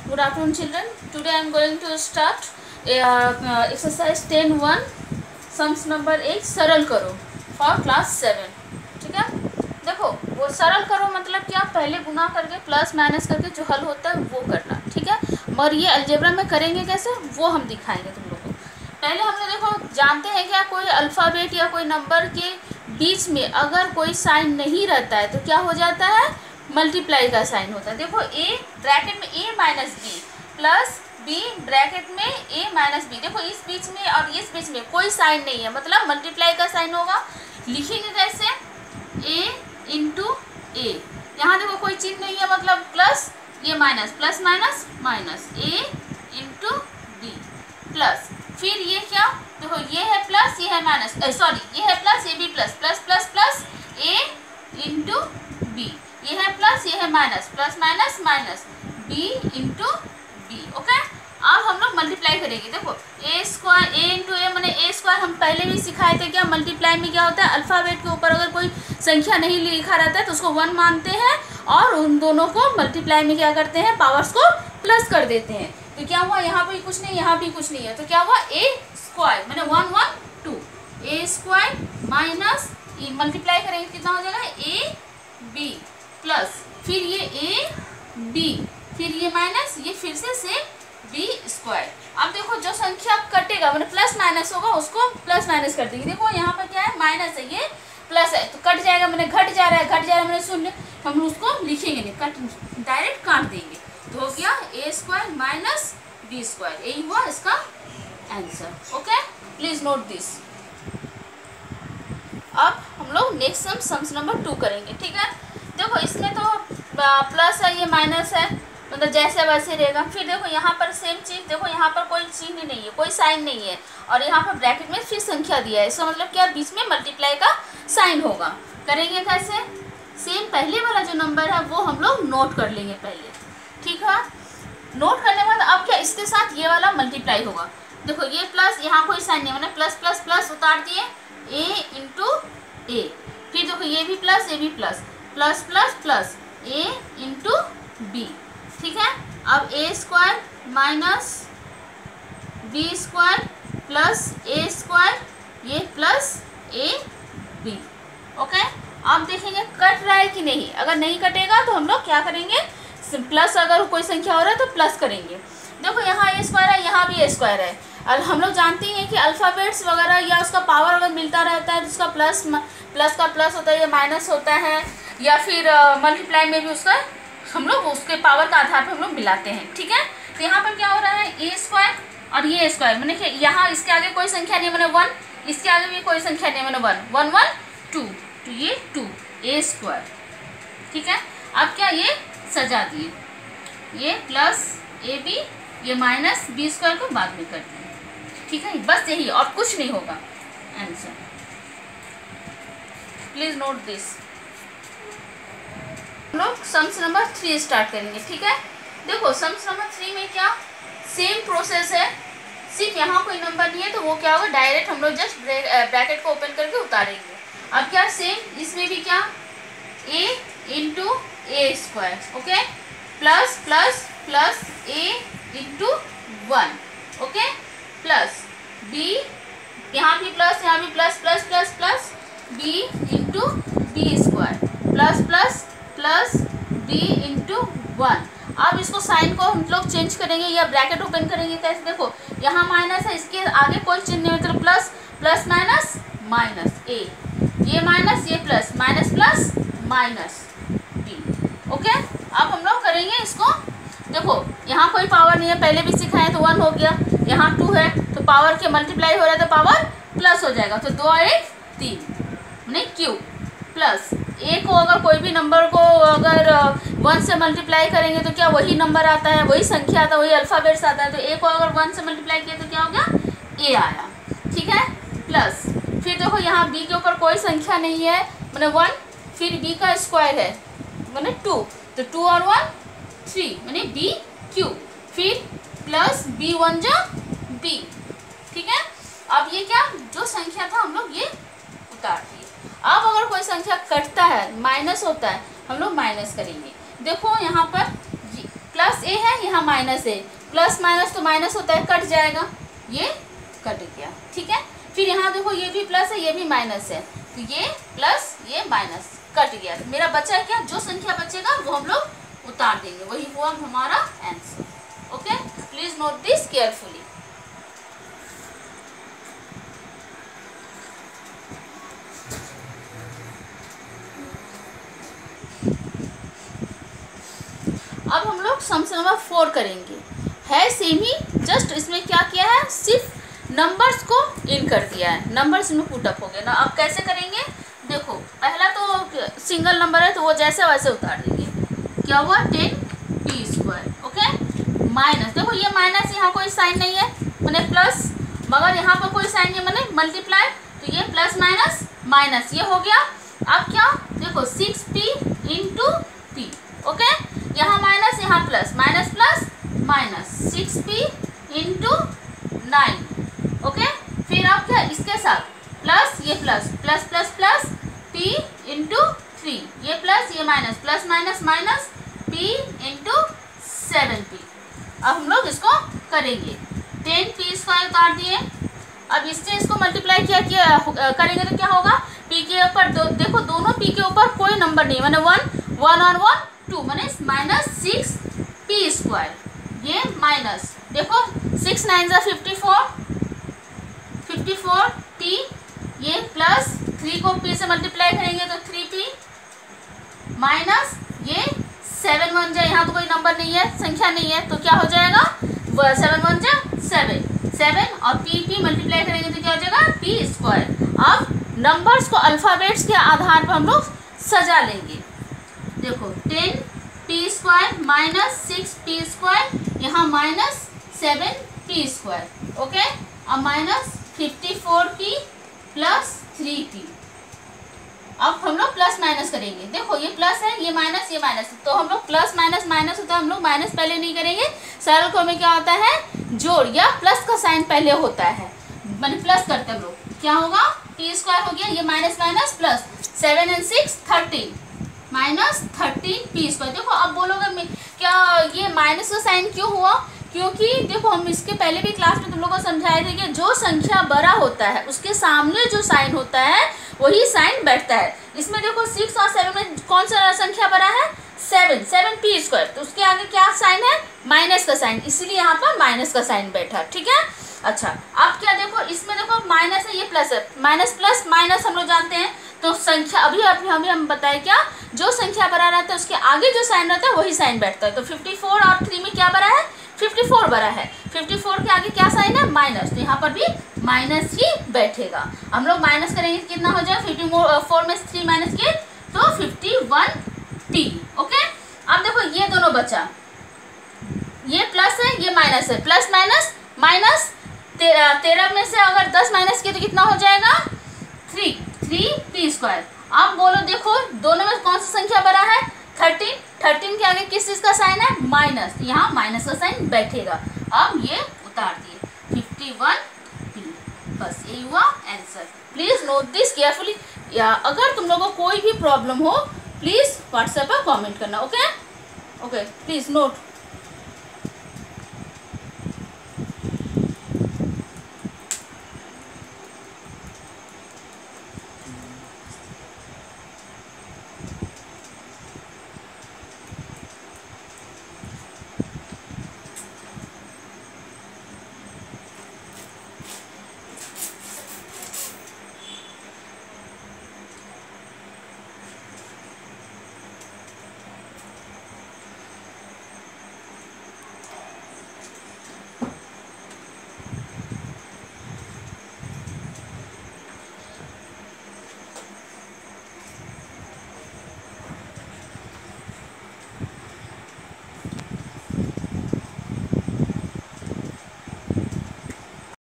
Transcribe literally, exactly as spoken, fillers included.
Good afternoon children. Today I am going to start uh, uh, exercise ten one sums number eight सरल करो for class seven. ठीक है, देखो वो सरल करो मतलब क्या, पहले गुना करके प्लस माइनस करके जो हल होता है वो करना. ठीक है, और ये अलजेब्रा में करेंगे कैसे वो हम दिखाएंगे तुम लोग को. पहले हम लोग देखो जानते हैं क्या, कोई अल्फ़ाबेट या कोई नंबर के बीच में अगर कोई साइन नहीं रहता है तो क्या हो जाता है, मल्टीप्लाई का साइन होता है. देखो ए ब्रैकेट में A minus B plus B bracket में ए माइनस बी. देखो इस बीच में और इस बीच में कोई साइन नहीं है, मतलब मल्टीप्लाई का साइन होगा. लिखेंगे कैसे, ए इंटू ए. यहाँ देखो कोई चिन्ह नहीं है, मतलब प्लस ये minus, plus minus minus, A into B plus. फिर ये क्या, देखो ये है प्लस ये है माइनस, सॉरी ये है प्लस ये भी plus, plus plus plus A into B. ये है प्लस ये है minus, plus minus minus B into B. Okay, अब हम लोग मल्टीप्लाई करेंगे. देखो ए स्क्वायर ए इंटू ए मैंने ए स्क्वायर हम पहले भी सिखाए थे. क्या मल्टीप्लाई में क्या होता है, अल्फ़ाबेट के ऊपर अगर कोई संख्या नहीं लिखा रहता है तो उसको वन मानते हैं और उन दोनों को मल्टीप्लाई में क्या करते हैं, पावर्स को प्लस कर देते हैं. तो क्या हुआ, यहाँ भी कुछ नहीं यहाँ भी कुछ नहीं है, तो क्या हुआ ए स्क्वायर मैंने one one two A square minus multiply करेंगे कितना हो जाएगा, ए बी प्लस फिर ये ए बी फिर ये माइनस ये फिर से सेम बी स्क्वायर. अब देखो जो संख्या कटेगा मतलब प्लस माइनस होगा उसको प्लस माइनस कर देंगे. देखो यहाँ पर क्या है, माइनस है ये प्लस है तो कट जाएगा, मैंने घट जा रहा है घट जा रहा है मैंने सुन लिया, हम उसको लिखेंगे नहीं, कट डायरेक्ट काट देंगे. तो हो गया A square minus B square. यही हुआ इसका answer. Okay, please note this. अब हम लोग next sum sums number two करेंगे. ठीक है, देखो इसमें तो प्लस है ये माइनस है, मतलब जैसे वैसे रहेगा. फिर देखो यहाँ पर सेम चीज़, देखो यहाँ पर कोई चिन्ह नहीं है, कोई साइन नहीं है और यहाँ पर ब्रैकेट में फिर संख्या दिया है. इसका मतलब क्या, बीच में मल्टीप्लाई का साइन होगा. करेंगे कैसे, सेम पहले वाला जो नंबर है वो हम लोग नोट कर लेंगे पहले. ठीक है, नोट करने के बाद अब क्या, इसके साथ ये वाला मल्टीप्लाई होगा. देखो ये प्लस यहाँ कोई साइन नहीं, मैंने प्लस प्लस प्लस उतार दिए, ए इंटू ए. फिर देखो ये भी प्लस ये भी plus, plus plus plus A into B. ठीक है, अब A square minus B square plus A square ये प्लस ए बी. ओके, अब देखेंगे कट रहा है कि नहीं. अगर नहीं कटेगा तो हम लोग क्या करेंगे, प्लस अगर कोई संख्या हो रहा है तो प्लस करेंगे. देखो यहाँ ए स्क्वायर है यहाँ भी ए स्क्वायर है. और हम लोग जानते हैं कि अल्फ़ाबेट्स वगैरह या उसका पावर अगर मिलता रहता है तो उसका प्लस प्लस का प्लस होता है या माइनस होता है, या फिर मल्टीप्लाई uh, में भी उसका हम लोग उसके पावर का आधार पर हम लोग मिलाते हैं. ठीक है, तो यहाँ पर क्या हो रहा है, ए स्क्वायर और ये स्क्वायर मैंने यहाँ इसके आगे कोई संख्या नहीं, मैंने वन, इसके आगे भी कोई संख्या नहीं, मैंने वन वन वन टू, तो ये टू ए स्क्वायर. ठीक है, अब क्या ये सजा दिए, ये प्लस ए बी ये माइनस बी स्क्वायर को बाद में कर दिए. ठीक है, बस यही और कुछ नहीं होगा आंसर. Please note this. हम लोग सम्स नंबर थ्री स्टार्ट करेंगे. ठीक है, देखो सम्स नंबर थ्री में क्या सेम प्रोसेस है, सिर्फ यहाँ कोई नंबर नहीं है तो वो क्या होगा, डायरेक्ट हम लोग जस्ट ब्रैकेट को ओपन करके उतारेंगे. अब क्या सेम इसमें भी क्या, a into A square. Okay, plus plus plus a into one. Okay, plus b यहाँ भी प्लस यहाँ भी plus plus plus plus b into B square plus plus plus b into one. अब इसको साइन को हम लोग चेंज करेंगे या ब्रैकेट ओपन करेंगे कैसे, देखो यहाँ माइनस है इसके आगे कोई चिन्ह नहीं, मतलब plus plus minus minus A, ये माइनस ये plus minus plus minus B. Okay, अब हम लोग करेंगे इसको. देखो यहाँ कोई पावर नहीं है, पहले भी सिखाए तो वन हो गया, यहाँ टू है तो पावर के मल्टीप्लाई हो रहा है तो पावर प्लस हो जाएगा, तो दो एक तीन नहीं क्यू प्लस ए को अगर कोई भी नंबर को अगर वन से मल्टीप्लाई करेंगे तो क्या वही नंबर आता है, वही संख्या आता है, वही अल्फ़ाबेट्स आता है. तो ए को अगर वन से मल्टीप्लाई किया तो क्या हो गया, ए आया. ठीक है, प्लस फिर देखो यहाँ बी के ऊपर कोई संख्या नहीं है, मैंने वन, फिर बी का स्क्वायर है मैंने टू, तो टू और वन थ्री मैंने बी क्यू, फिर प्लस बी वन जो बी. ठीक है, अब ये क्या जो संख्या था हम लोग ये उतार दिए. अब अगर कोई संख्या कटता है माइनस होता है हम लोग माइनस करेंगे. देखो यहाँ पर प्लस ए है, यहाँ माइनस ए, प्लस माइनस तो माइनस होता है, कट जाएगा, ये कट गया, ठीक है। फिर यहाँ देखो ये भी प्लस है, ये भी माइनस है, तो ये प्लस ये माइनस कट गया, तो मेरा बचा क्या, जो संख्या बचेगा वो हम लोग उतार देंगे, वही हुआ हमारा answer. Okay, please note this carefully. अब हम लोग सम नंबर फोर करेंगे, है सेम ही, जस्ट इसमें क्या किया है, सिर्फ नंबर्स को इन कर दिया है, नंबर्स में पुटअप हो गया ना। अब कैसे करेंगे, देखो पहला तो सिंगल नंबर है तो वो जैसे वैसे उतार देंगे, क्या हुआ, ten P square, okay, minus, देखो ये माइनस, यहाँ कोई साइन नहीं है मैंने प्लस, मगर यहाँ पर कोई साइन नहीं मैंने मल्टीप्लाई, तो ये प्लस माइनस माइनस ये हो गया। अब क्या, देखो six P into P, okay, यहाँ माइनस यहाँ plus, minus plus minus, six P into nine, okay. फिर अब क्या, इसके साथ प्लस ये plus, plus plus plus P into three, ये प्लस ये minus, plus minus minus P into seven P. अब हम लोग इसको करेंगे, टेन पी स्क्वायर उतार दिए, अब इससे इसको मल्टीप्लाई किया किया करेंगे तो क्या होगा, पी के ऊपर दो, देखो दोनों पी के ऊपर कोई नंबर नहीं, मैंने वन वन और वन टू, मैंने माइनस सिक्स पी स्क्वायर, ये माइनस, देखो सिक्स नाइन ज़ा fifty four, fifty four P, ये प्लस थ्री को पी से मल्टीप्लाई करेंगे तो थ्री पी, माइनस ये सेवन वन जा, यहाँ तो कोई नंबर नहीं है, संख्या नहीं है, तो क्या हो जाएगा, सेवन वन जा सेवन, सेवन और पी पी मल्टीप्लाई करेंगे तो क्या हो जाएगा, पी स्क्वायर। अब नंबर्स को अल्फ़ाबेट्स के आधार पर हम लोग सजा लेंगे, देखो ten P square minus six P square, यहाँ minus seven P square, okay, अब minus fifty four P plus three P. अब हम लोग प्लस माइनस करेंगे, देखो ये प्लस है, ये माइनस, ये माइनस, तो हम लोग प्लस माइनस माइनस होता है, हम लोग माइनस पहले नहीं करेंगे, सरल क्रम में क्या होता है, जोड़ या प्लस का साइन पहले होता है, मैंने प्लस करते हम लोग, क्या होगा, पी स्क्वायर हो गया, ये minus minus plus, seven and six thirteen, minus thirteen P square. देखो अब बोलोगे क्या ये माइनस का साइन क्यों हुआ, क्योंकि देखो हम इसके पहले भी क्लास में तुम लोगों को समझाए थे कि जो संख्या बड़ा होता है उसके सामने जो साइन होता है वही साइन बैठता है। इसमें देखो सिक्स और सेवन में कौन सा संख्या बड़ा है, सेवन, सेवन पी स्क्वायर, तो उसके आगे क्या साइन है, माइनस का साइन, इसीलिए यहाँ पर माइनस का साइन बैठा, ठीक है। अच्छा अब क्या, देखो इसमें देखो माइनस है, ये प्लस है, माइनस प्लस माइनस हम लोग जानते हैं, तो संख्या अभी अभी हमें हम बताए क्या, जो संख्या बड़ा रहता है उसके आगे जो साइन रहता है वही साइन बैठता है, तो फिफ्टी फोर और थ्री में क्या बड़ा है, फिफ्टी फोर बड़ा है, फिफ्टी फोर के आगे क्या साइन है, माइनस, तो यहाँ पर भी माइनस ही बैठेगा। हम लोग माइनस करेंगे कितना हो जाएगा, फिफ्टी फोर में थ्री माइनस किए तो फिफ्टी वन पी, ओके। अब देखो ये दोनों बचा, ये प्लस है ये माइनस है, प्लस माइनस माइनस, तेरह तेरह में से अगर दस माइनस किए तो कितना हो जाएगा, थ्री, थ्री पी स्क्वायर। अब बोलो देखो दोनों में कौन सा संख्या बड़ा है, थर्टीन, थर्टीन के आगे किस चीज़ का साइन है, माइनस, यहाँ माइनस का साइन बैठेगा। अब ये उतार दिए, फिफ्टी वन पी, बस यही हुआ answer. Please note this carefully, या अगर तुम लोगों को कोई भी प्रॉब्लम हो प्लीज़ व्हाट्सएप पर कमेंट करना, ओके ओके, प्लीज़ नोट।